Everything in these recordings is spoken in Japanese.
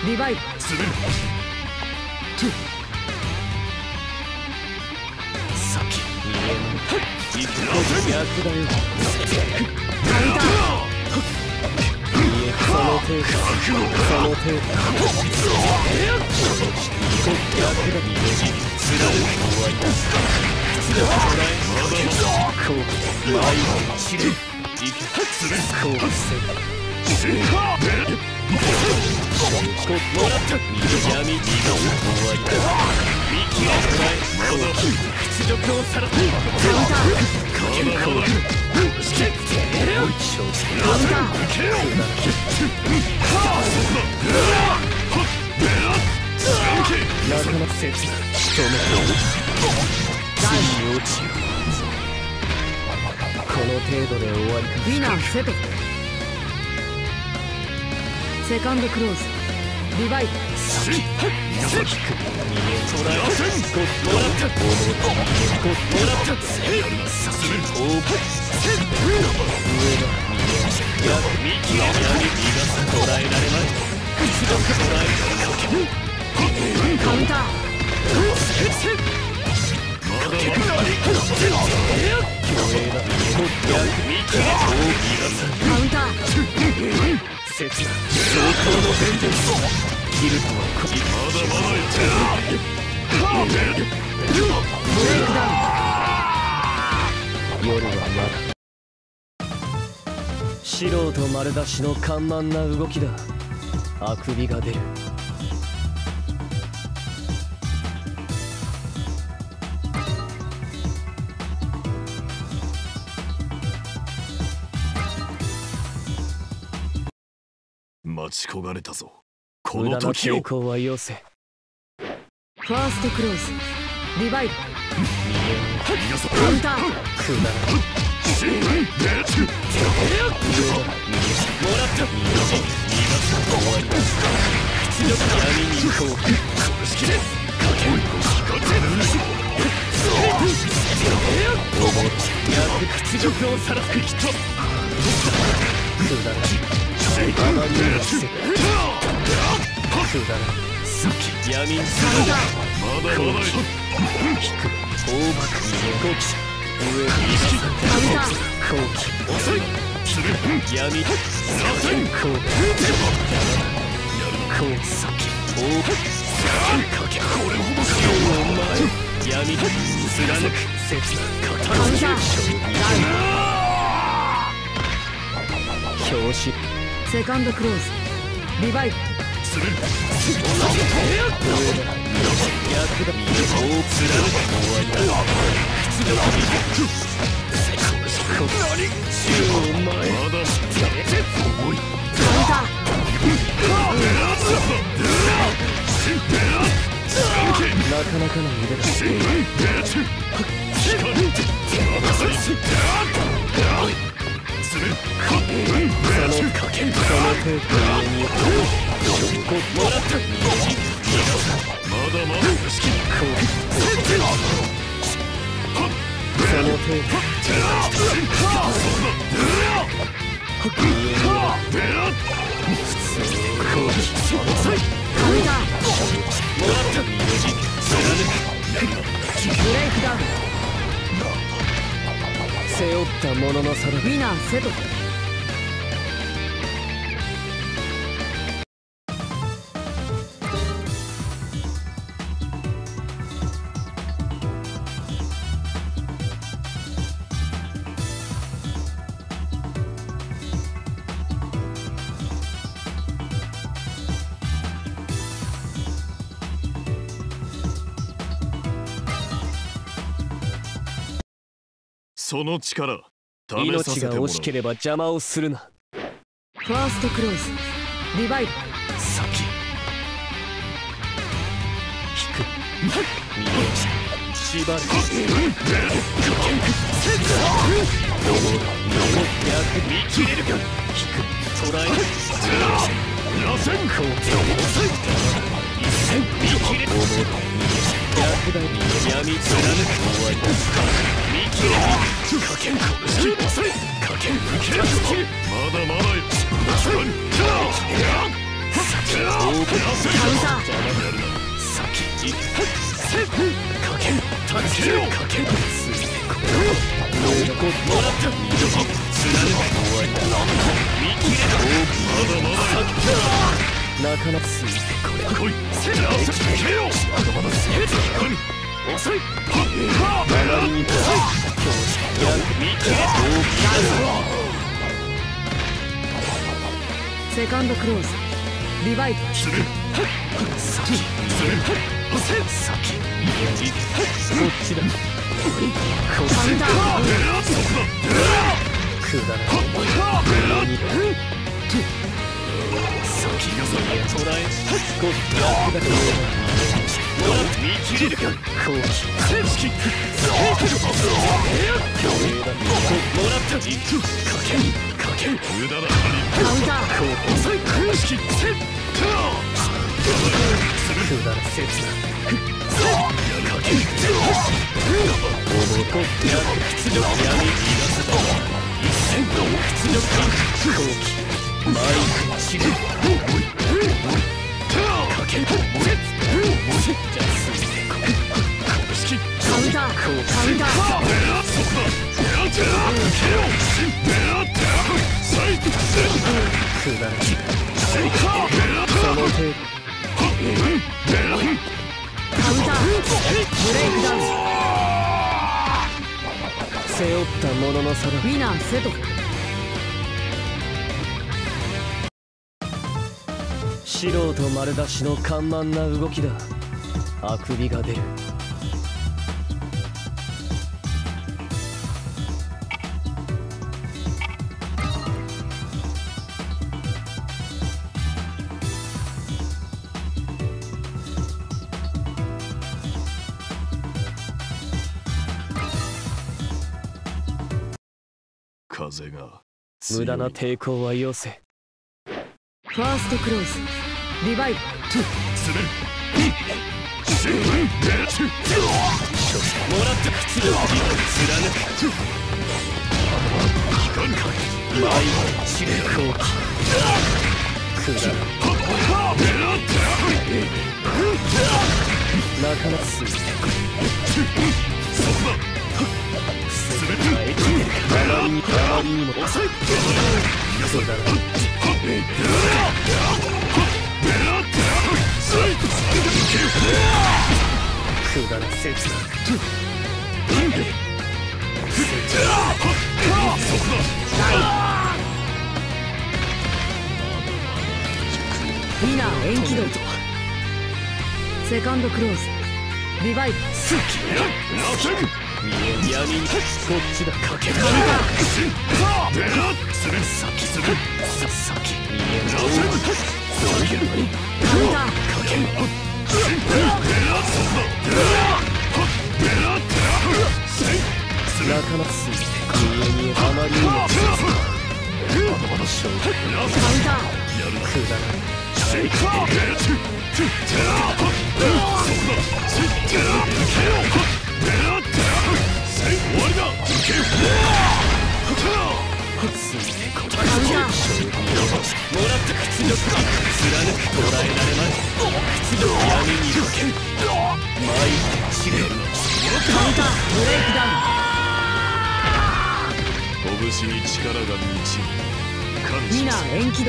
リバイブ詰めるさっき見えない一歩逆だよカウンターその程度その程度逆だ貫く終わりだ屈力捉えまだ後期前に散れいけ後期せよもらった闇に終わりだ見切れ捉えまだ屈辱をさらってカウンターかける後期カウンターなかなか切な仕留めついに落ちよこの程度で終わりかウィナーセトセカンドクローズリバイブ先引く見え捉えゴッもらったゴッもらった先オープン上だ見え逆見切れ闇逃がす捉えられまい屈辱捉えカウンターまだ強鋭だ逆見切れ逃がすカウンター切な相当のベンジャンスキルとはまだまだブレイクダウン夜はまだ素人丸出しの緩慢な動きだあくびが出る待ち焦がれたぞこの時を抵抗はよせファーストクローズリバイブカカウンターウくだらもらった逃がす終わりだ屈辱闇に行こう殺しきれかける光ってる屈辱をさらすきっとくだらくだらさっき闇にするまだまだ引く大爆5機者上に意識後期遅い闇後期さっき大爆かけこれほどかお前闇貫く切なカウンター表紙セカンドクローズリバイブ逆だそう貫く終わりだ屈辱に何まだ重いカウンターなかなかの腕だそのかけその手上にもらったまだまだその手もらったブレイクダウン背負ったものの差だウィナーセトその力命が惜しければ邪魔をするなファーストクローズリバイブ先引く見え縛る見切れるか引く捉える螺旋光一戦見切れる逆だ闇貫く終わりだ見切れるかけん遅いかけん受けるまだまだよなかなかついてこれ来い。遅い。周りに来い。 セカンドクローズリバイブする。先する。先こっちだ。こっちだ。くだらない先よそに捉えこっちだ。見切れるか。後期セーフキックもらった。かけ無駄だ。 カウンター遅い。空式セットくだらせつなかけるおもこ屈辱闇逃がすだ。一戦屈辱後期マイク散れかけるじゃあすいてこ式カウンターカウンターくだらないその程度カウンターブレイクダウン背負ったものの差だ。 ウィナーセト素人丸出しの緩慢な動きだ。あくびが出る。 風が無駄な抵抗はよせ。 ファーストクローズリバイブもらった口の貫くマイチレコーキくだらなかなかすいてこあまりにも遅い。そうだな。くだらせつな。 ウィナー延期度セカンドクローズリバイブ闇にこっちだ。かける先見えるどういうのにカウンターかけるなかなかすいて見えあまりにもまだまだ勝負カウンターくだらないもらった屈辱貫く捉えられまい。屈辱闇にかけるマイクチレルのカウンターブレイクダウン拳に力が満ちる。 ウィナー延期度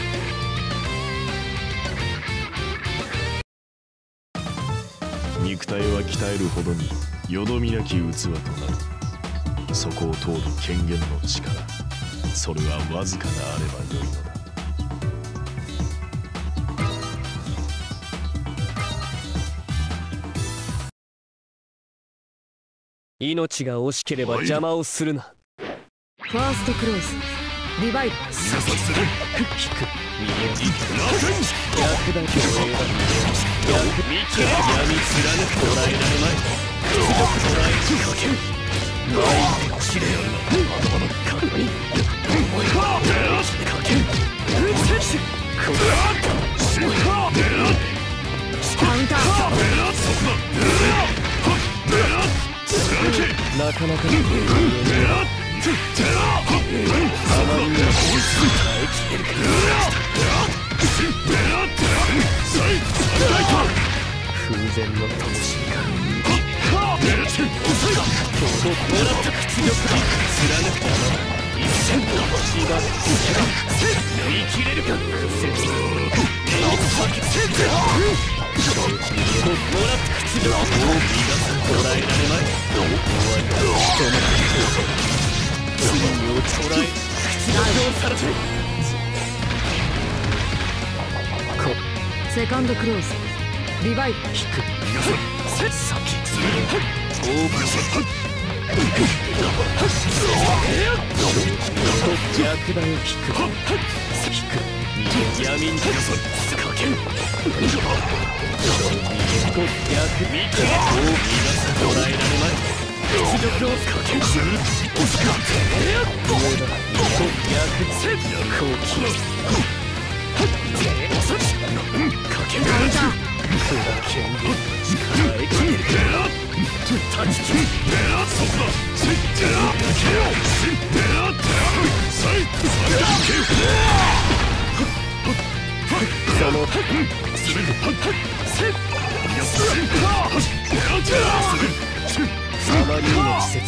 肉体は鍛えるほどによどみなき器となる。そこを通る権限の力、それはわずかなあればよいのだ。 命が惜しければ邪魔をするな。 ファーストクローズリバイブする引く見える逆だ共栄だ逆見切れ闇貫く捉えられまい。屈辱捉えかけるマイクチレルのかっこいいかけるカウンターなかなかにあまりにも耐えきれるか空前の灯火か。もらった屈辱に貫くたま一戦縛る見切れるか。もらった屈辱を逃がす。捉えられまい。終わりだ。人の罪を捉え屈辱をされてセカンドクローズリバイブ。 引く先するオーブ逆だよ。引く闇にかける逆見切れを捉えられまい。屈辱をかけるサマリーの季節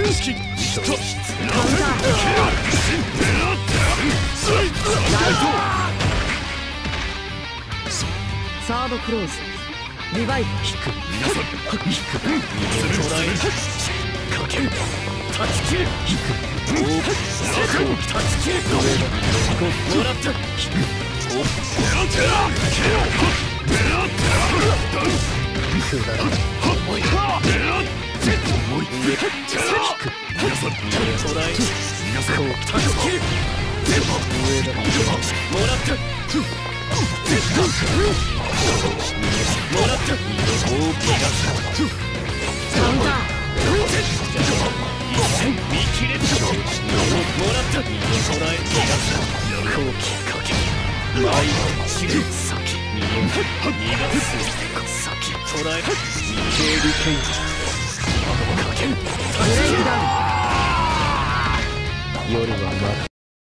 サードクローズリバイブ。 引く捉えかける断ち切る。引く断ち切る。もらった。引くくだらない思い夜はまだ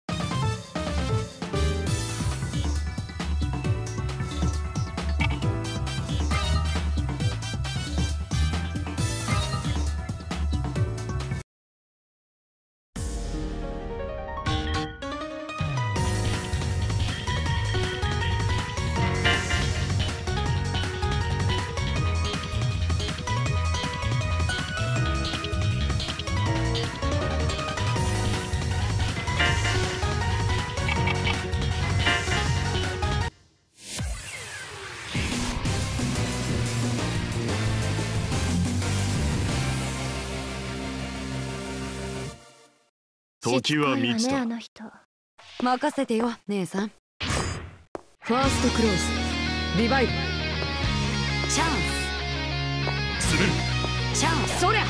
時は満ちた。 あの人。 任せてよ姉さん。ファーストクローズリバイブ。チャンスするチャンス。そりゃ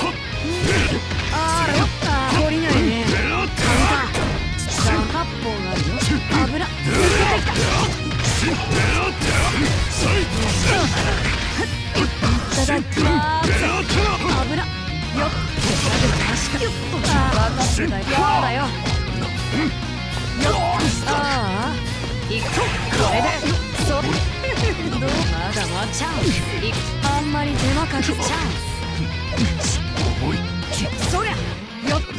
あらよっ懲りないね。カウンター8本あるよ。油抜けてきた。いただきまーす。油よっ確かに。分かったよ。だよ。よっああいく。これでそうどうまだまだチャンス。あんまり手間かけチャンス。そりゃよっよっ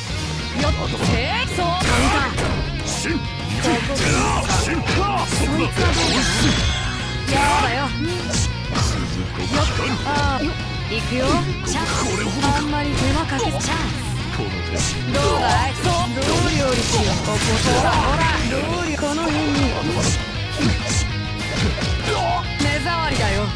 そうカウンターそいつはどうかな。やだよ。よっああいくよ。チャンス。あんまり手間かけチャンス。どうだい。そうどう料理しよう。ここほらほら料理この辺に目障りだよ。よっ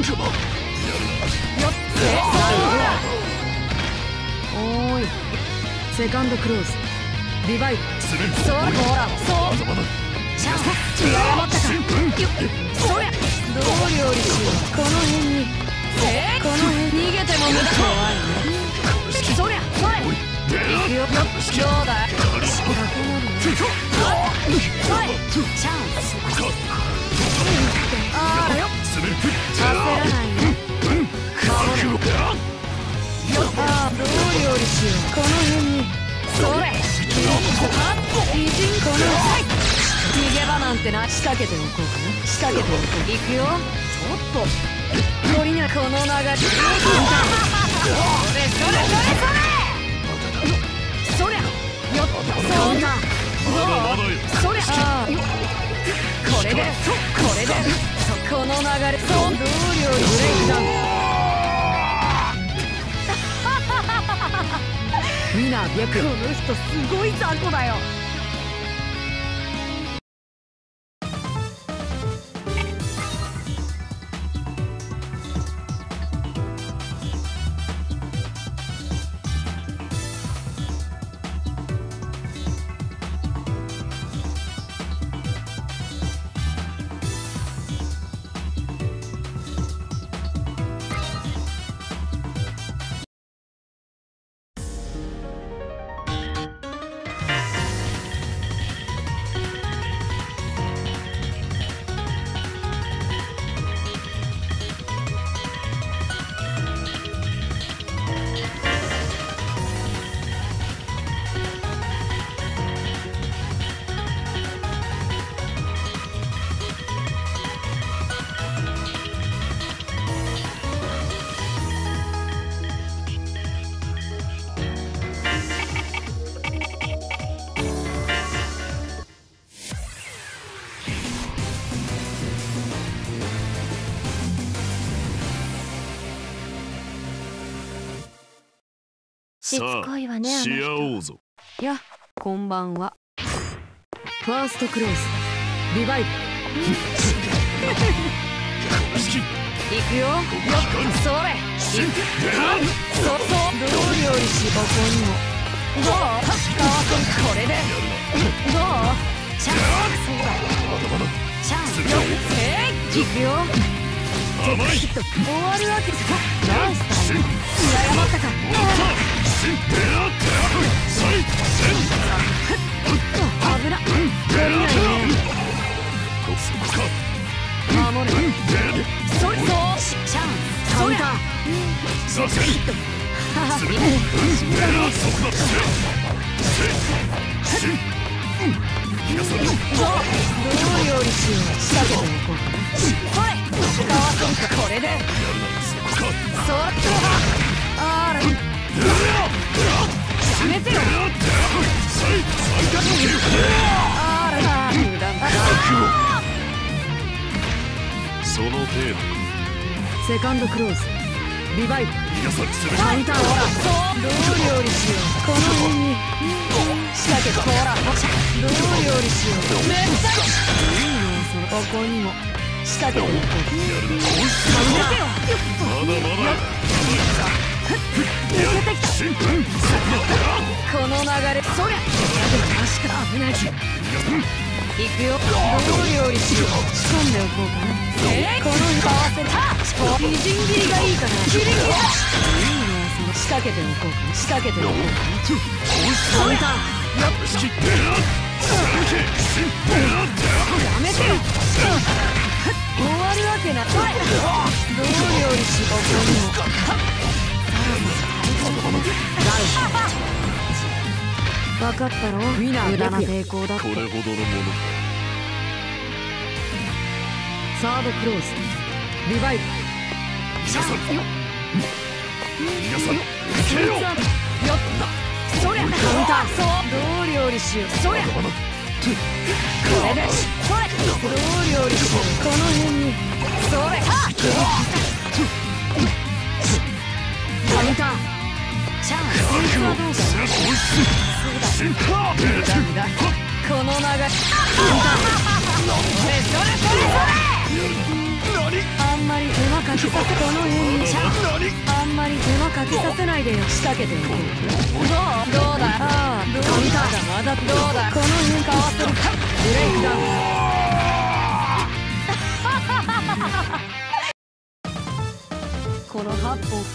おーいセカンドクローズリバイブ。そうほらそうチャンス。気が余ったか。よっそりゃどう料理しよう。この辺にこの辺逃げても無駄。怖いね。そりゃそれいくよ。どうだい。チャンス。あらよ焦らないね。ああどう料理しよう。この辺にそれ偉人この逃げ場だなんてな。仕掛けておこうかな。仕掛けておこう。いくよ。ちょっと鳥にはこの流れ。それそれそれそれそりゃよっそんなそりゃこれでこれでこの流れそう同僚にブレイクダウン。みんなこの人すごい雑魚だよ。しつこいわね、あの人。 し合おうぞ。 や、こんばんは。ファーストクローズリバイブ。いくよ。よっ、それ。いく。そうそう。どう料理し、ここにも。どう？かわせん、これで。どう？チャンス。そうだ。チャンス。よっ、いくよ。終わるわけさ。ナイスタイム。羨まったか。危なっ。取れないね。守る。それそう。チャンス。カウンター。ヒット。どう料理しよう。仕掛けておこうかな。それ。かわせんか。これで。そらっと。あら。やめてよ。あら、無駄だ。 その程度。 セカンドクローズリバイブ。カウンター。ほら、そう。どう料理しよう。この辺に仕掛けて。ほら、どう料理しよう。めっちゃいいね。そのここにも仕掛けておこう。やめてよ。 まだまだ。 この流れ、そりゃ確か危ない。いくよ。どう料理しよう。仕込んでおこうかな。この日合わせたみじん切りがいいかな。切り切りだ。いいね。その仕掛けておこうかな。仕掛けておこうかな。カウンター。よっしゃ。やめてよ。終わるわけない。どう料理しここにも。分かったろ。無駄な抵抗だって。 これほどのものか。 サードクローズリバイブ。 皆さん受けよ。 よっと。そりゃカウンター。そう。どう料理しよう。そりゃこれで。それ。どう料理しよう。この辺にそれ。カウンター。チャンス。こいつはどうか。そうだ。無駄。この流れ。カウンター。それそれそれそれ。あんまり手間かけさせ。この辺にチャンス。あんまり手間かけさせないでよ。仕掛けておこう。どうだ。ああ、カウンターだ。まだどうだ。この辺かわせる。ブレイクダウン。この8本。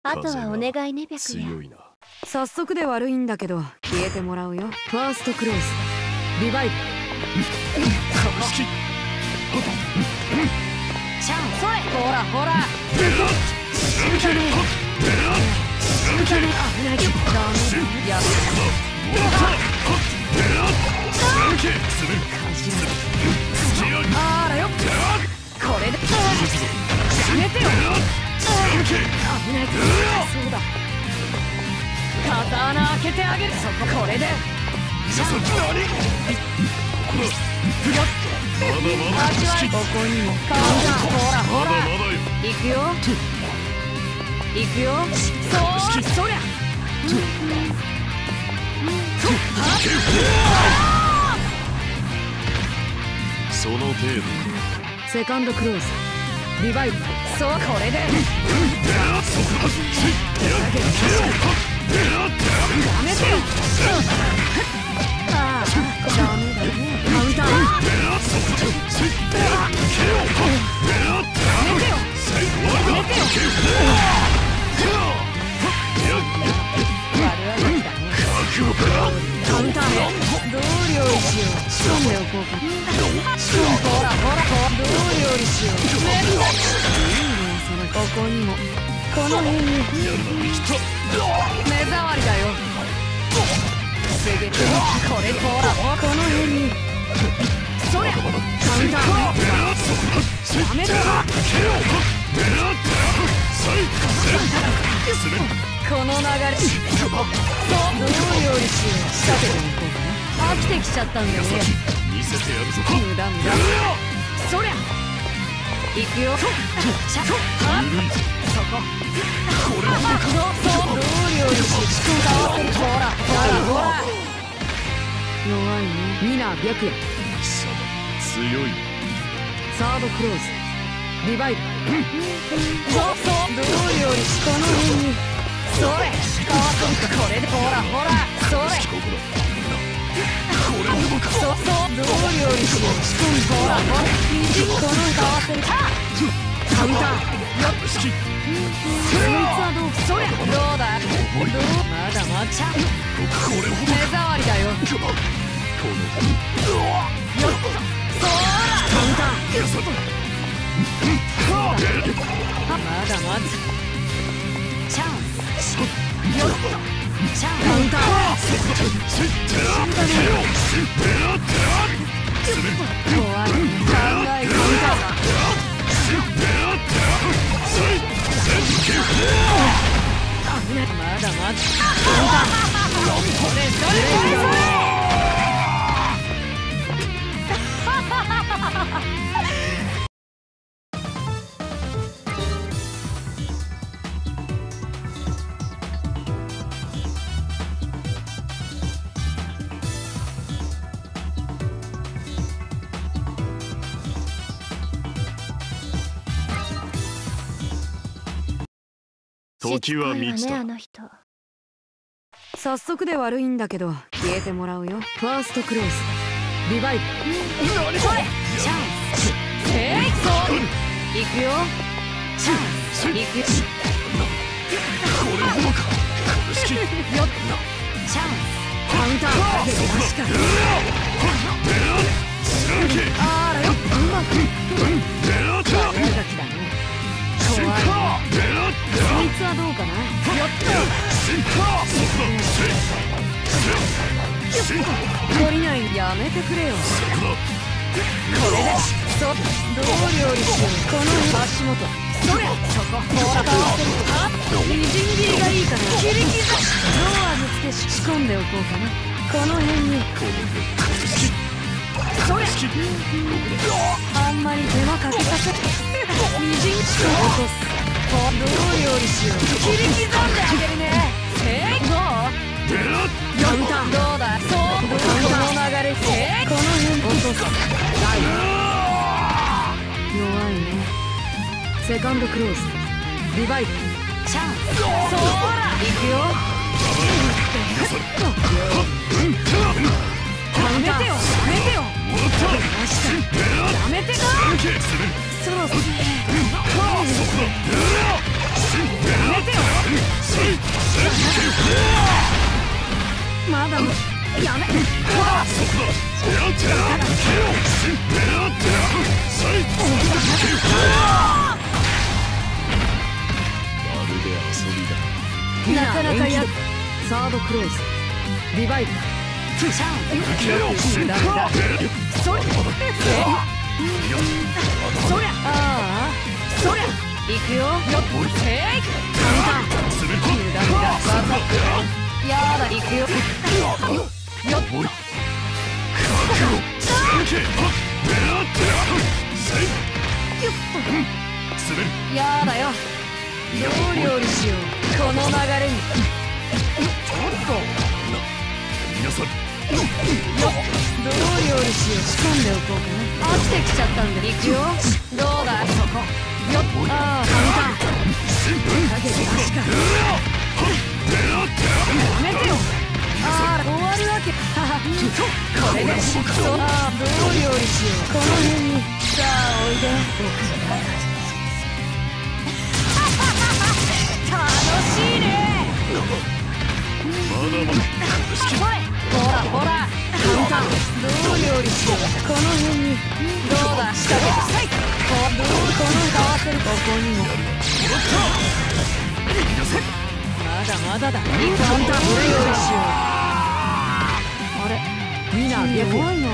あとはお願いね、白夜。 強いな。 早速で悪いんだけど消えてもらうよ。ファーストクローズリバイブ。チャンそれほらほら死ぬため死ぬため危ないダメやあらよこれで死ねてよ危ないそうだ刀開けてあげるそここれでチャンここにもカウンターほらほら行くよ行くよそりゃその程度。 セカンドクローズリバイブそうこれでダメだよああダメだねカウンターカウンターねどう料理しよう仕込んでおこうかほらほらどう料理しよういいねそのここにもこの辺に目障りだよこれほらこの辺にそりゃカウンターダメだこの流れどう料理しよう仕掛けていこうかな飽きてきちゃったんだよね見せてやるぞ無駄無駄そりゃ行くよそここれどう料理し使わせるほらほら弱いねミナ白夜貴様強い。 サードクローズリバイブどう料理しこの辺にそれ使わせるかこれでほらほらそれどう料理しよう仕込みほらほらみじんこの使わせるかカウンターよっそいつはどうそりゃどうだまだまちゃ目障りだよよっそうだカウンターそうだまだまだチャンスよっチャンカウンター怖い考えカウンターまだまだそれそれ時は満ちた。 早速で悪いんだけど消えてもらうよ。ファーストクローズリバイブそれチャンスそう行くよチャンス行くよこれほどかよっチャンスカウンター確かにあらようまく長きだね怖いそいつはどうかなよっ懲りないやめてくれよこれでどう料理しようこの足元そりゃそこほらみじん切りがいいから切り刻むどう味付け仕込んでおこうかなこの辺にそりゃあんまり手間かけさせみじん切り落とすどう料理しよう切り刻んであげるねどうカウンターどうだそうこの流れこの辺落とす弱いねセカンドクローズリバイブチャンスそら行くよやめてよやめてよやめてかそろそろやめてよまだやめなかなかやサードクローズリバイブそりゃああそりゃ行くよよっへい簡単無駄無駄わかったやだ行くよよっやだよどう料理しようこの流れにちょっと皆さんどう料理しよう仕込んでおこうかな飽きてきちゃったんで行くよどうだそこよっああ簡単影で足かやめてよああ終わるわけははこれでそうああどう料理しようこの辺にさあおいで僕の中に楽しいねまだまだほらほら簡単どう料理しようこの辺にどうだ仕掛けてこの合わせるここにもまだまだだ簡単どう料理しようあれみんな弱いな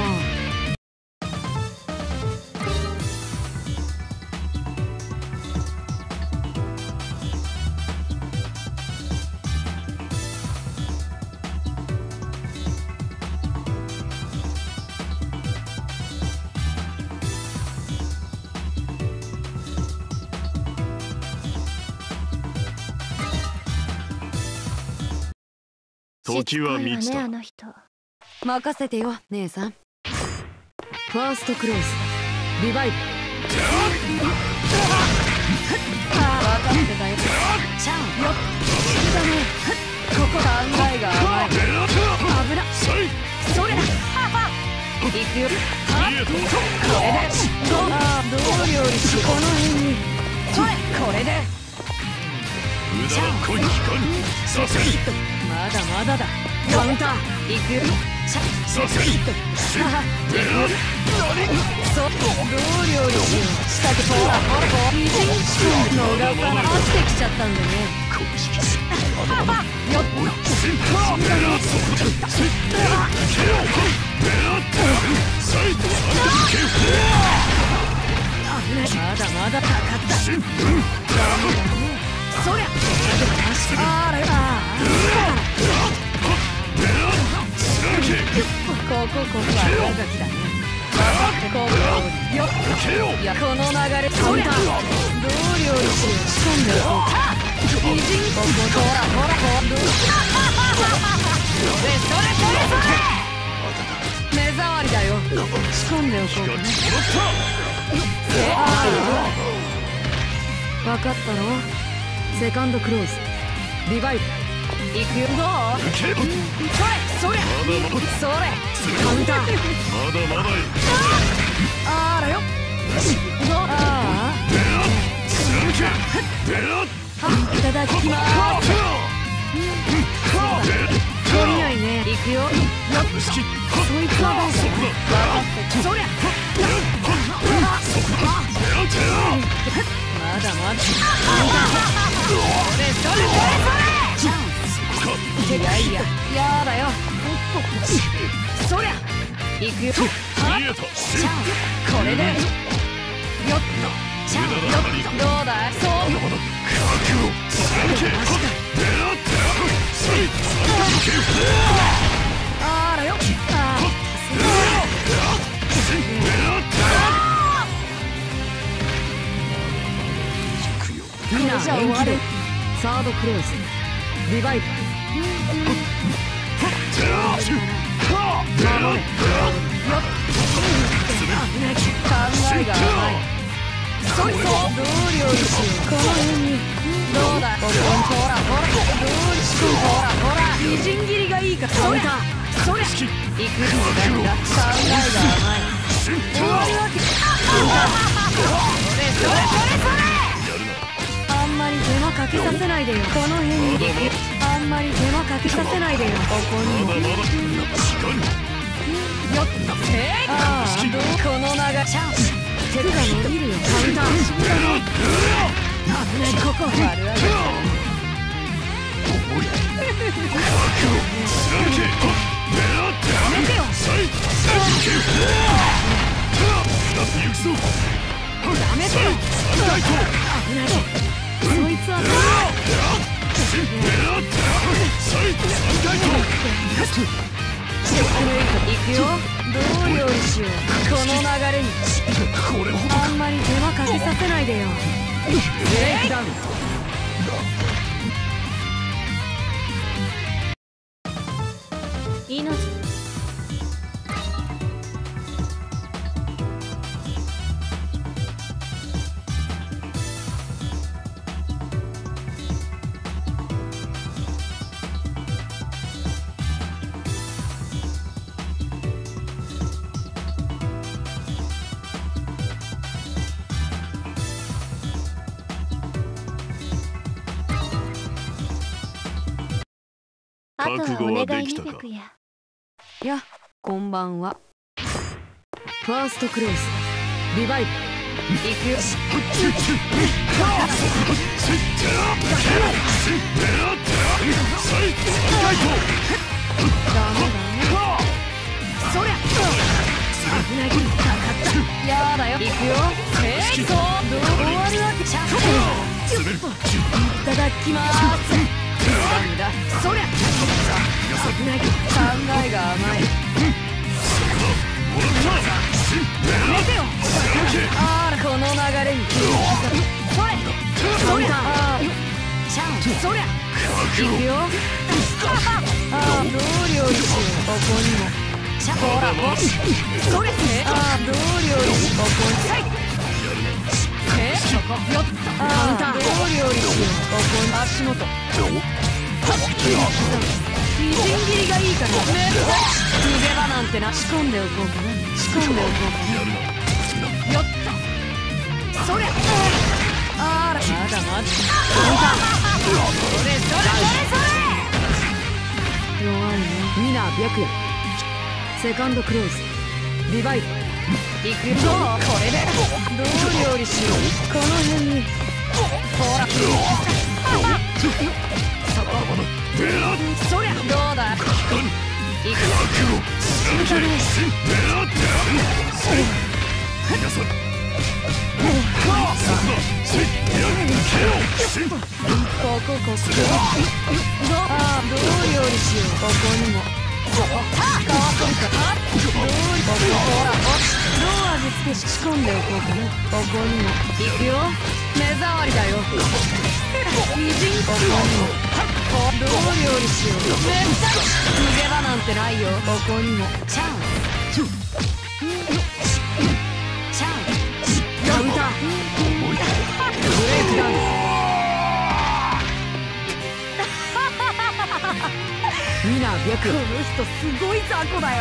時は満ちた。 あの人任せてよ姉さんファーストクローズリバイブ分かってたよチャンよっだねここ考えが甘い危なそれ行くよこれでどう料理しこの辺にそれこれで無駄な恋機関させるまだまだだカウンター行くよさせるそうどう料理しようしたけほらほら美人逃さな飽きてきちゃったんでね公式よっまだまだかかったそりゃあらよこは長崎だね分かってこうよっいやこの流れそりゃどう料理しよう仕込んでおこうか美人ここほらほらどうそれ目障りだよ仕込んでおこうかね分かったろセカンドクローズリバイブ行くよどうそれカウンターまだまだあらよどういただきまーす懲りないね行くよそいつはどうする分かってそりゃまだまだそれいやいややだよそりゃ行くよこれでよっどうだそうあらよみんな終わるサードクローズリバイブ守れ考えが甘いどう料理しようこの辺にどうだほらどうしほらみじん切りがいいかカウンターそりゃ行くんだ考えが甘い終わるわけそれあんまり手間かけさせないないでよ。この辺に行く。あんまり手間かけさせないでよ。ここにも。よっ、ああ、この流れチャンス。手が伸びるよ。カウンター。危ない、ここ。悪あがり。やめてよ。危ない。そいつは行くよ。どう料理しよう。この流れにあんまり手間かけさせないでよ。ブレイクダウン。命覚悟はできたか。 や、こんばんは。ファーストクローズリバイブ行くよ。ダメそりゃ危ない。かかったやだよ。行くよ。どう終わるわけ。いただきまーす。なんだそりゃ。危ない。考えが甘い。やめてよ。あら、この流れにそれそりゃ。チャンそりゃ。行くよ。ああ、どう料理しよう。ここにもほらそれ。ああ、どう料理しよう。ここにそこよっ。ああ、どう料理しよう。ここに足元みじん切りがいいから逃げ場なんてな。仕込んでおこうかな。仕込んでおこうかな。よっとそりゃ。あら、まだ待って。それ弱いね。ミナー白夜セカンドクローズリバイブ行くよ。これでどう料理しよう。この辺にほらそりゃ。どうだ。行くよ。ここああ、どう料理しよう。ここにもどう味付け仕込んでおこうかな。ここにも行くよ。目障りだよ。みじんここにもどう料理しよう。逃げ場なんてないよ。ここにもチャンカウンターブレイクダウン。ミナー白夜。この人すごい雑魚だよ。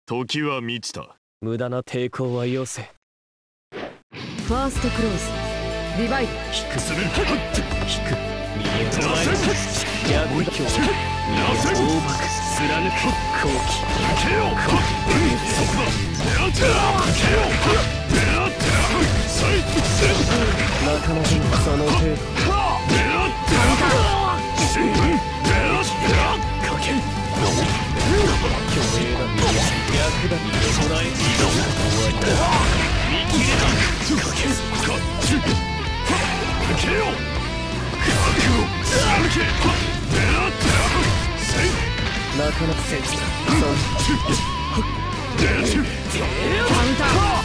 時は満ちた。 無駄な抵抗はよせ。 ファーストクローズリバイル。 引くする。引く。見えとらえ。逆境。大爆。貫く。好機。 けよ。そこだ。けよ。 なかなかその程度。虚栄が見え。逆だ。備え。終わりだ。見切れた。けよ。なかなかセンスだ。 カウンター。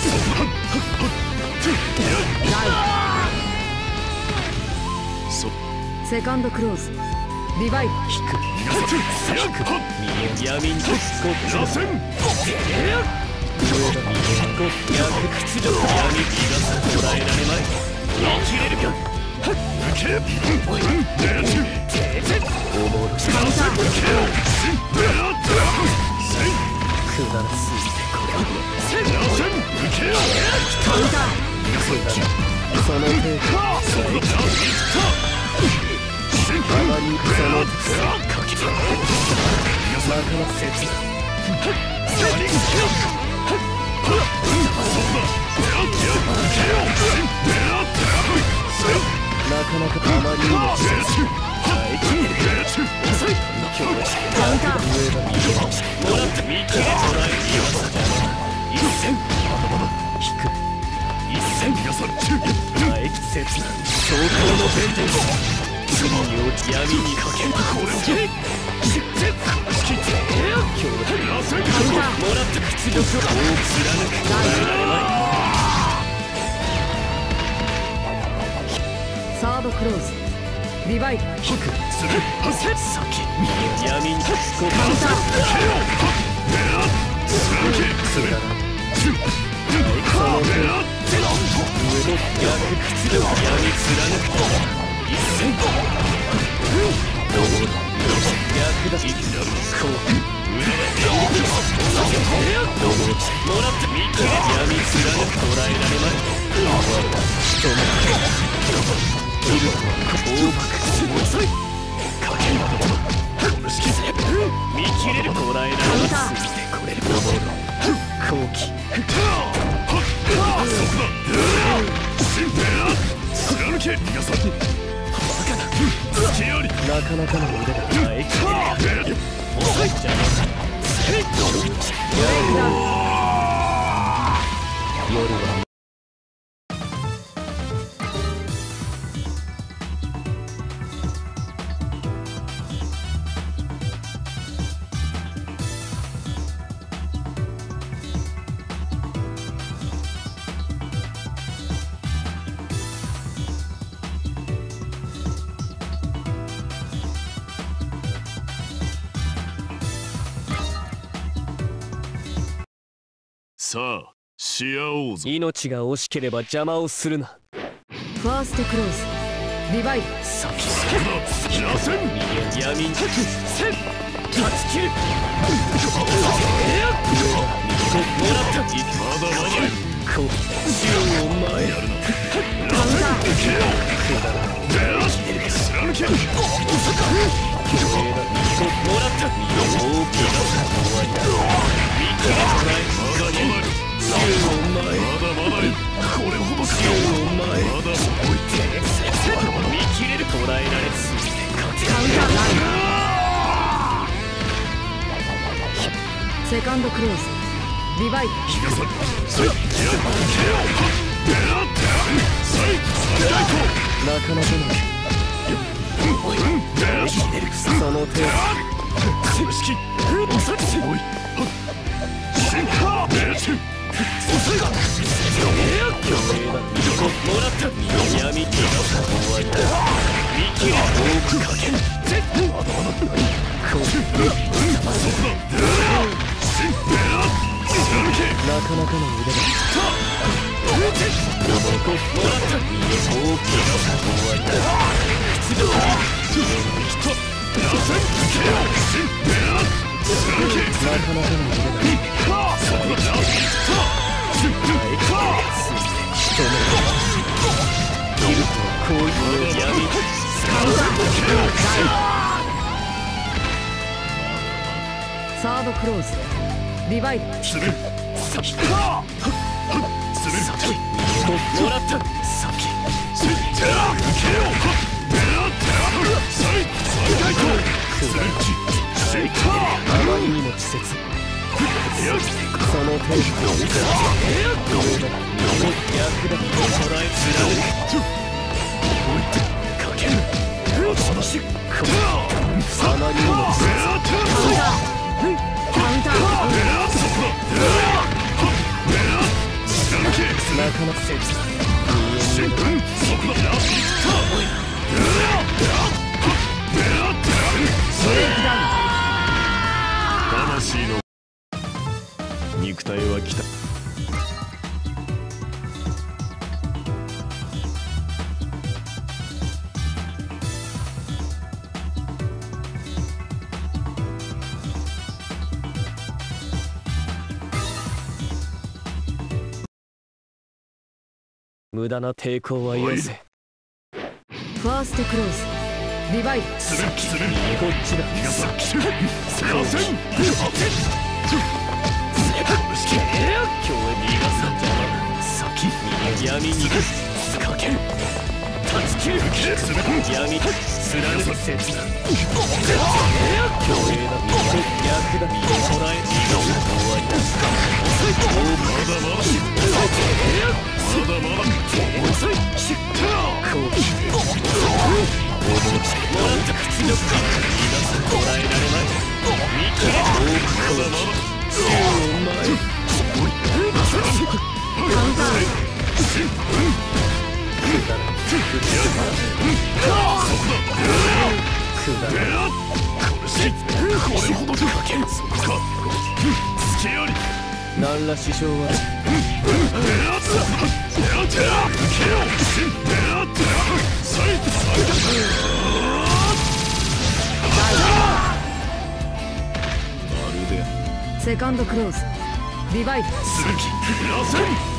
セカンドクローズリバイル。 引く。見え。闇にスコップ。螺旋。上が見え。逆屈辱。闇気が捉えられまい。見切れるか。おもろし。 カウンター。 くだらすぎてこれ。 カウンター。 その程度。あまりそのかけ。なかなか切な。なかなかあまりにも切な。カウンター。もらった見切れ。捉え一戦。引く。一戦。切な。証拠の弁天。闇にかける。これを切れ。もらった屈辱を貫く。捉えられまい。 サードクローズリバイル。 引く。先。闇にスコップ。 カウンター。 その手。上の逆屈辱。闇貫く。一戦。逆だ。いきなるこう。もらって見切れ。闇貫く。捉えられまい。人も見ると大爆。かける。見切れる。捉えられます。見てこれる。好機。なかなかの腕だ。遅いじゃないか。夜はさあ、し合おうぞ。 命が惜しければ邪魔をするな。 ファーストクローズリバイル。 先。螺旋。闇に。断ち切る。もらった。まだまだ。こう。銃を前。やるな。 カウンター。 貫け。 もらった。大きな終わりだ。見切れない。 まだまだ。 銃を前。 まだまだ。これほどか。 銃を前。 まだ見切れる。捉えられすぎてカウンター。セカンドクローズリバイル。 なかなかの。その手。もらった。闇気が終わりだ。見切れ。多くかける。なかなかの腕だ。もらった。大きな終わりだ。屈辱。なかなかの腕だ。 クローズリバイルする先かする先もらった先すって受けよ狙って最大とするきしかあまりにも稚拙。その程度役立ちを捉えつられかけるそのしあまりにも稚拙。 カウンター仲間せず新聞そこだ魂の肉体は来た。 無駄な抵抗はよせ。 ファーストクローズリバイルするするこっちだ。 逃がさすいません今日へ逃がさんじゃ先闇にかける断ち切るする闇貫く切な今日へだ役だ捉え終わりだまだまだ遅いこうもらった屈辱か逃がさこらえられない見切れまだまだカウンター何ら支障はセカンドクローズリバイル鈴木螺旋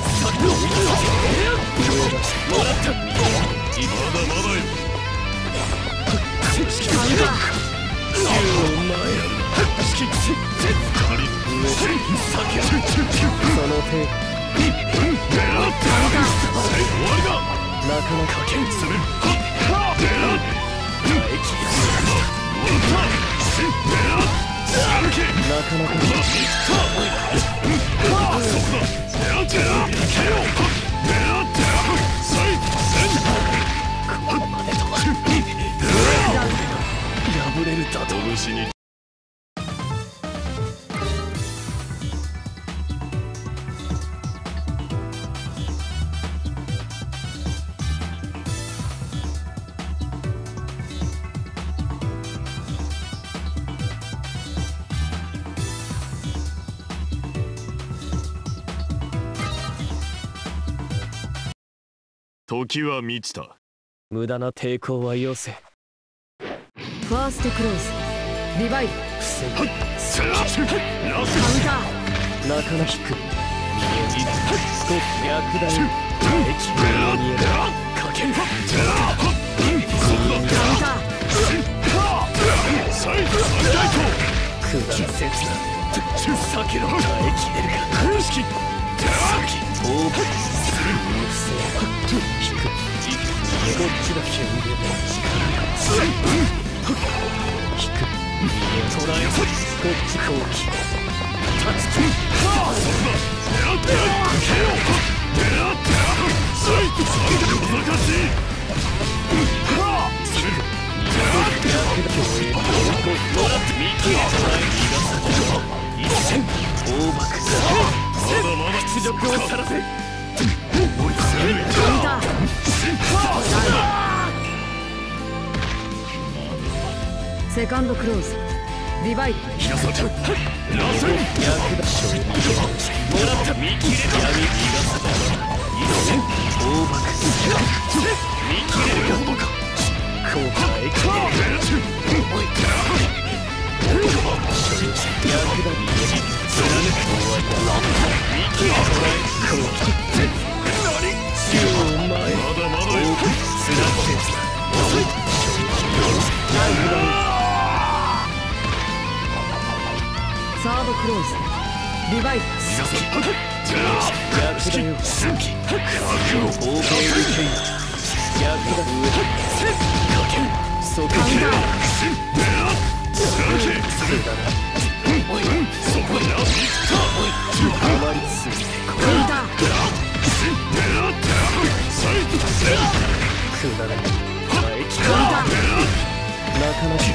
もらったまだまだよカウンターなかなか破れるだと拳に時は満ちた。 無駄な抵抗はよせ。 ファーストクローズリバイル防ぐカウンターなかなか引くスコップ略だよ駅が見えるかけるカウンターくだらせつな避けろ耐えきれるかオープンする引くこっちだ権限の力が引く捉えこっち後期立つき屈辱をさらせセカンドクローズリバイル役だ勝利もらった見切れ闇逃がさだ一戦大爆見切れるほどか効果駅役だ見切れ貫く終わりだ見切れ捉え効果宙を前まだまだ貫くサードクリバイブ。 逆だよ。欧米受け入れ。逆だ上だ。そこカウンター。 あまりついてこカウンター。 くだらない。耐えきカウンター。 なかなか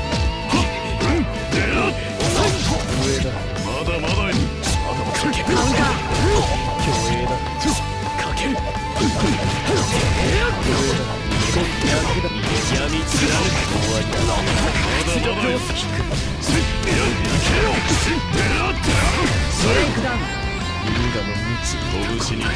上だ。 まだまだまだカウンター。 虚栄だ。かける上だ。逆だ。闇貫く終わりだ。 まだまだ引く。 ブレイクダウン。 因果の道。 拳に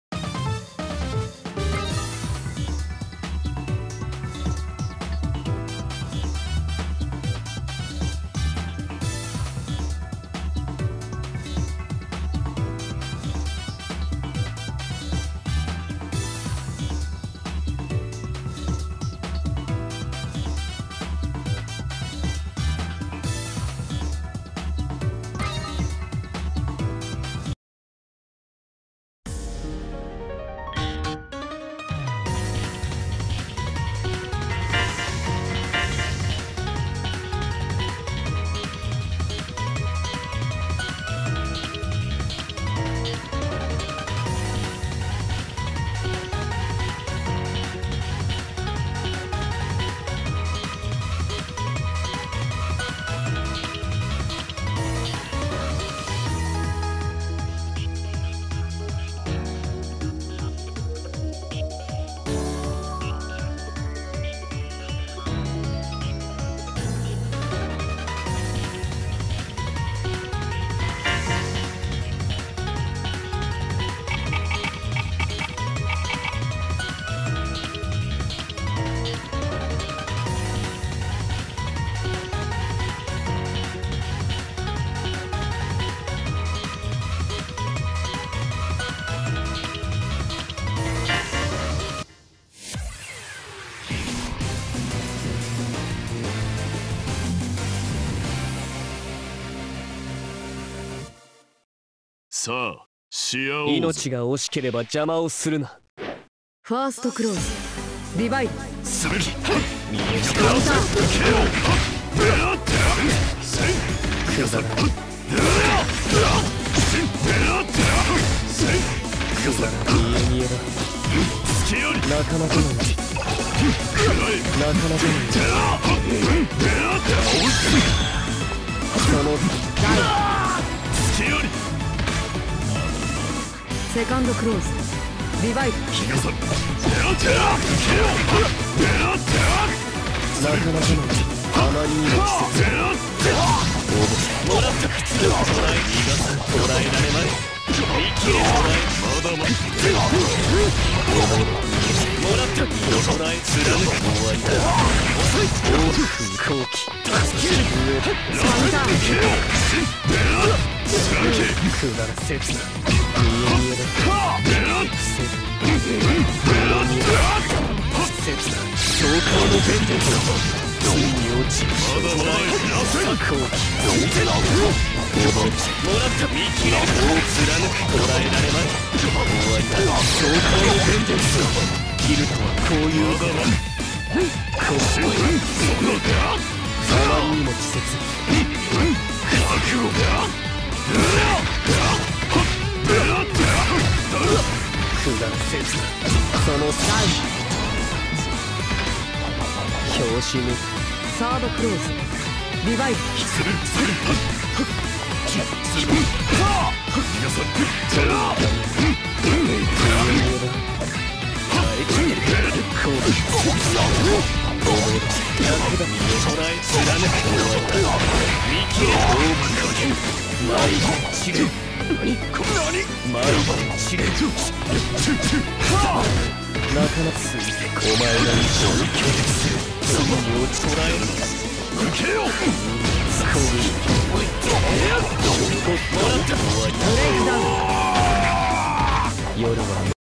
さあ視野を命が惜しければ邪魔をするな。 ファーストクローズ。リバイブ。 すべき見えカウンター。 くだらない。くだらない。見え見えだ。 隙ありなかなかの道。なかなかの道。その隙ありセカンドクローズ。リバイブ。 気がさるなかなかの道。あまりにも季節。もらった靴で捉え逃がす。捉えられまい。見切れ捉えまだまだもらった捉え貫く終わりだ。遅い大風後期助けるカウンター。 くだらせつな見え見えだ。せつな召喚のベンデンスついに落ち捉え作法機もらった見切れを貫く捉えられまい。終わりだ。召喚のベンデンス切るとはこういうことだ。こうしよう。あまりにも季節くだらせずその際拍子抜く。 サードクローズ。リバイブ。 なかなかついてお前の道を拒絶する。すぐに落ち捉える。受けよう。 ブレイクダウン。 夜は